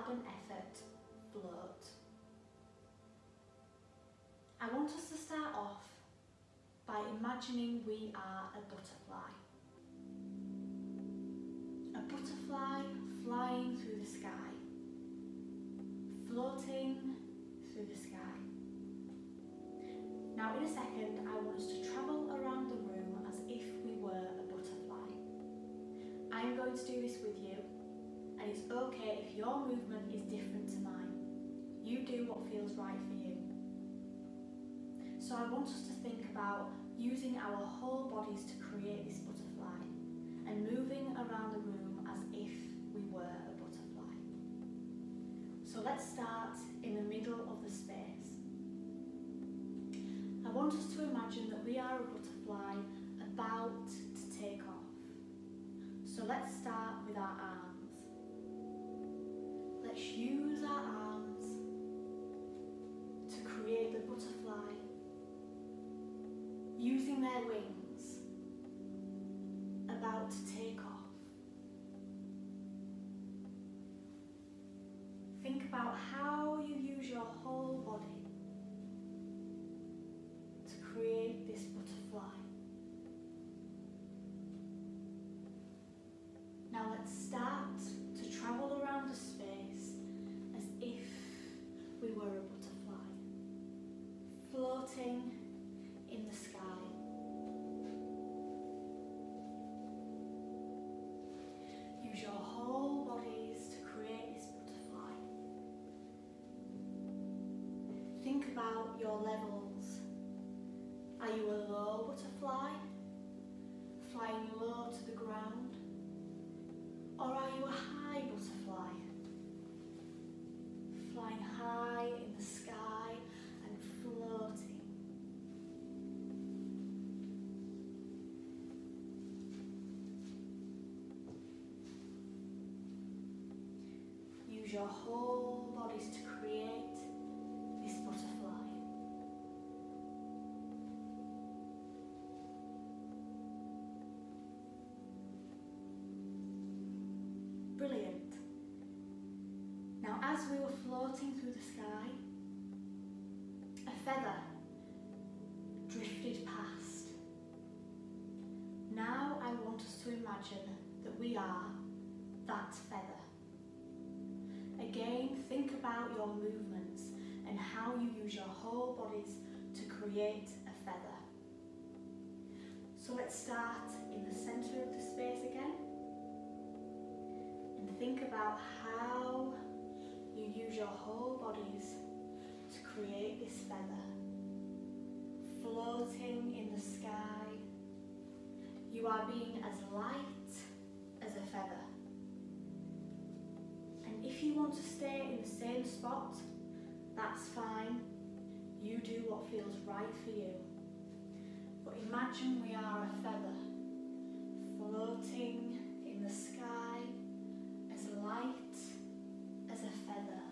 Laban effort, float. I want us to start off by imagining we are a butterfly. A butterfly flying through the sky, floating through the sky. Now in a second, I want us to travel around the room as if we were a butterfly. I am going to do this with you, and it's okay if your movement is different to mine. You do what feels right for you. So I want us to think about using our whole bodies to create this butterfly and moving around the room as if we were a butterfly. So let's start in the middle of the space. I want us to imagine that we are a butterfly about to take off. So let's start with our arms. Let's use our arms to create the butterfly, using their wings, about to take off. Think about how you use your whole body to create this butterfly. Now let's start to travel around the space as if we were a butterfly, floating in the sky. Use your whole bodies to create this butterfly. Think about your levels. Are you a low butterfly, flying low to the ground? Or are you a high butterfly, flying high in the sky and floating? Use your whole bodies to create this butterfly. Brilliant. Now as we were floating through the sky, a feather drifted past. Now I want us to imagine that we are that feather. Again, think about your movements and how you use your whole bodies to create a feather. So let's start in the centre of the space again. And think about how you use your whole bodies to create this feather, floating in the sky. You are being as light as a feather. And if you want to stay in the same spot, that's fine. You do what feels right for you. But imagine we are a feather, floating in the sky, as light as a feather.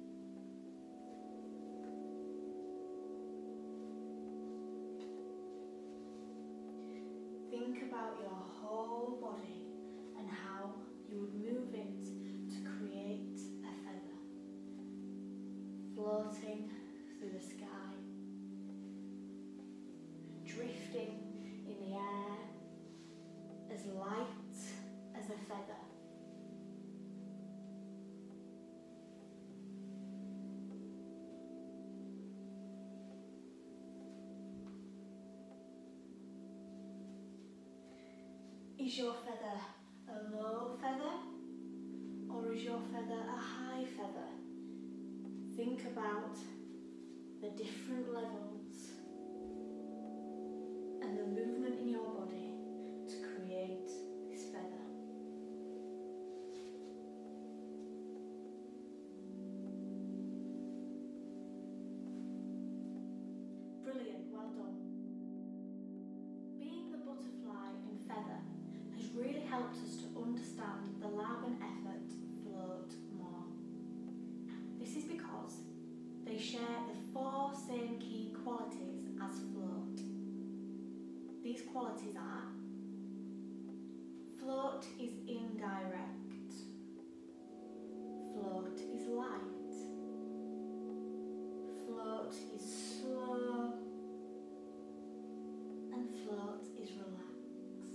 Think about your whole body and how you would move it to create a feather, floating through the sky, drifting in the air, as light as a feather. Is your feather a low feather, or is your feather a high feather? Think about the different levels and the movement in your body to create this feather. Brilliant, well done. Being the butterfly and feather has really helped us to understand the Laban effort, float, more. This is because they share the 4 same key qualities as float. These qualities are: float is indirect, float is light. Float is slow. And float is relaxed.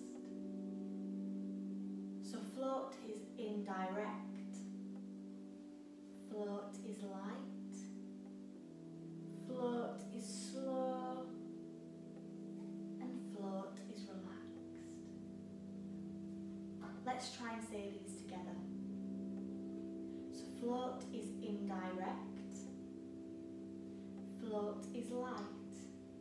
So float is indirect. Float is light. Float is slow. And float is relaxed. Let's try and say these together. So float is indirect. Float is light.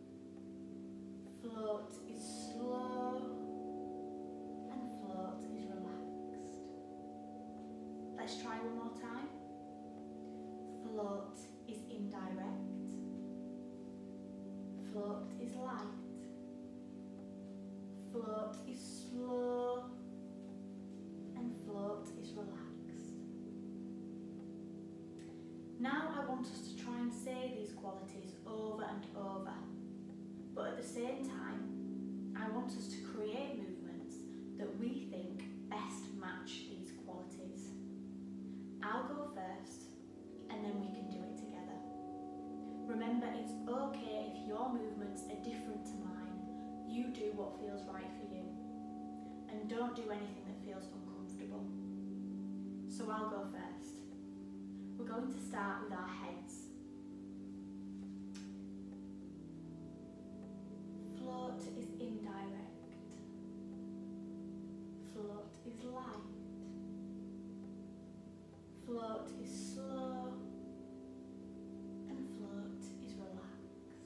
Float is slow. And float is relaxed. Let's try one more time. Float is indirect. Float is light. Float is slow. And float is relaxed. Now I want us to try and say these qualities over and over, but at the same time I want us to create movements that we think best match these qualities. I'll go first and then we can do it together. Remember, it's okay if your movements are different to mine. You do what feels right for you and don't do anything that feels uncomfortable. So I'll go first. We're going to start with our heads. Float is indirect. Float is light. Float is slow. And float is relaxed.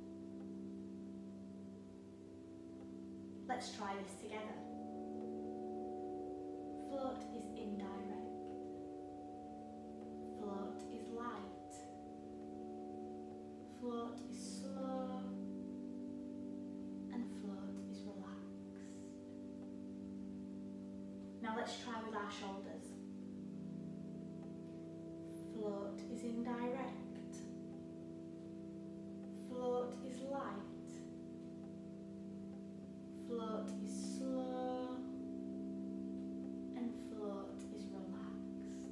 Let's try this together. Float is indirect. Float is light. Float is slow. And float is relaxed. Now let's try with our shoulders. Float is indirect. Float is light. Float is slow. And float is relaxed.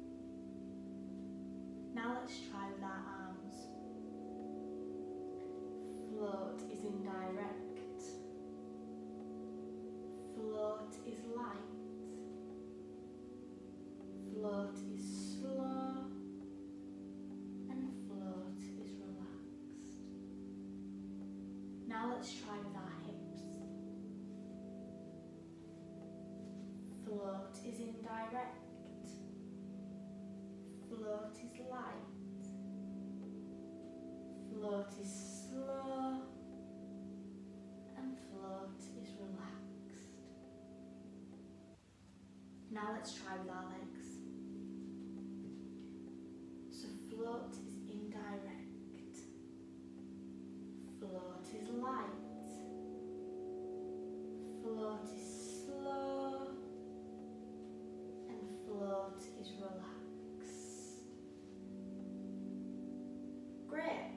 Now let's try with our arms. Float is indirect. Float is light. Float is slow. And float is relaxed. Now let's try with our hips. Float is indirect. Float is light. Float is slow. And float is relaxed. Now let's try with our legs. So float is indirect. Float is light. Float is slow. And float is relaxed. Great.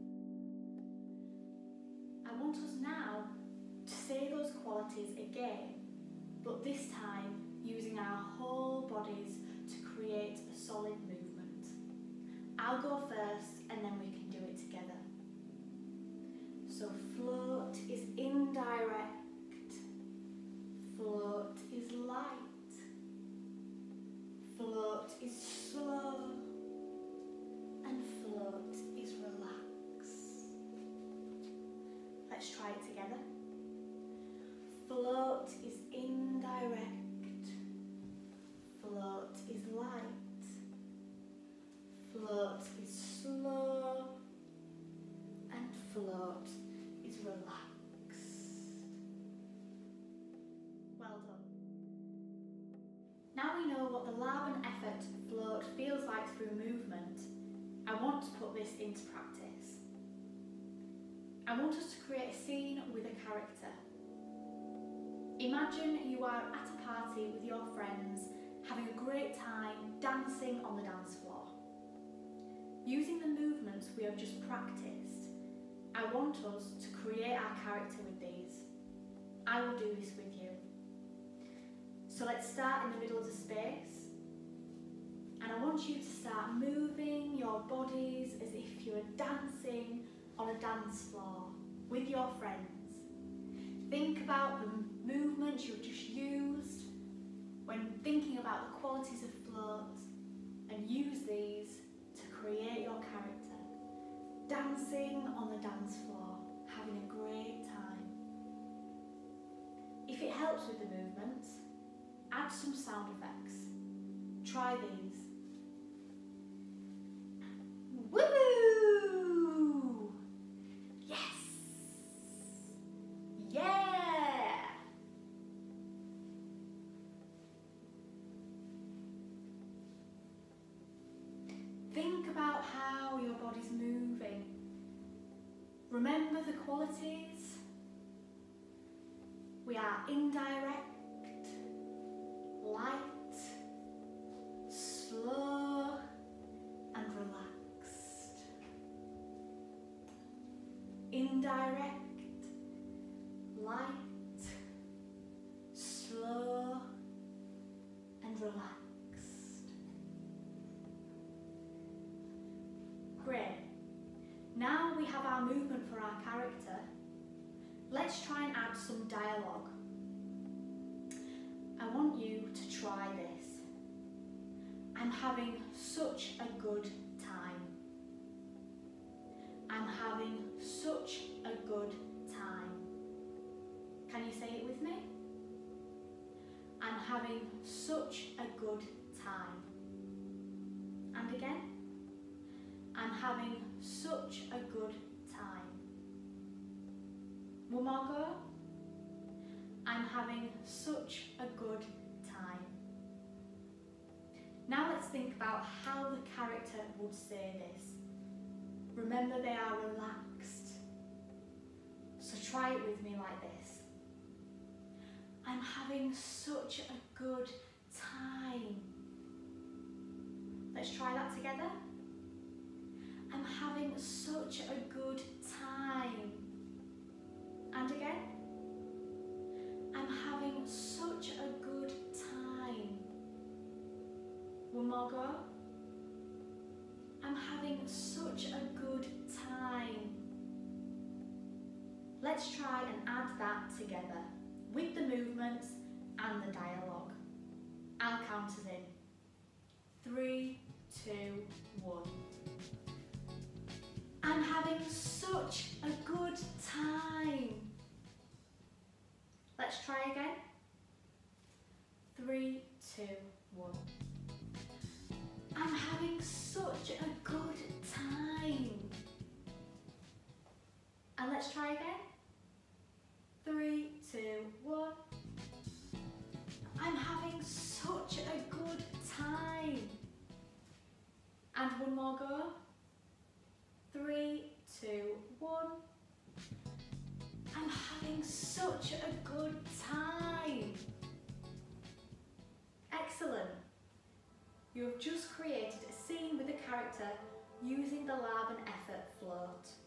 I want us now to say those qualities again, but this time using our whole bodies to create a solid movement. I'll go first and then we can do it together. So float is indirect. Float is light. Float is slow. And float is relaxed. Let's try it together. Float is indirect. Float is light. Float is slow. And float is relaxed. Well done. Now we know what the Laban effort float feels like through movement. I want to put this into practice. I want us to create a scene with a character. Imagine you are at a party with your friends, having a great time dancing on the dance floor. Using the movements we have just practiced, I want us to create our character with these. I will do this with you. So let's start in the middle of the space And I want you to start moving your bodies as if you were dancing on a dance floor with your friends. Think about the movements you've just used when thinking about the qualities of float, and use these to create your character. Dancing on the dance floor, having a great time. If it helps with the movements, add some sound effects. Try these. Woo! Yes! Yeah! Think about how your body's moving. Remember the qualities. We are indirect, light, slow and relaxed. Indirect, light, slow and relaxed. Great. Now we have our movement for our character. Let's try and add some dialogue. I want you to try this. I'm having such a good time. I'm having such a good time. Can you say it with me? I'm having such a good time. And again. I'm having such a good time. One more go. I'm having such a good time. Now let's think about how the character would say this. Remember, they are relaxed. So try it with me like this. I'm having such a good time. Let's try that together. I'm having such a good time. And again. I'm having such a good time. One more go. I'm having such a good time. Let's try and add that together with the movements and the dialogue. I'll count us in. 3, 2, 1. I'm having such a good time. Let's try again. 3, 2, 1. I'm having such a good time. And let's try again. 3, 2, 1. I'm having such a good time. And one more go. 3, 2, 1. I'm having such a good time. Excellent. You have just created a scene with a character using the Laban effort float.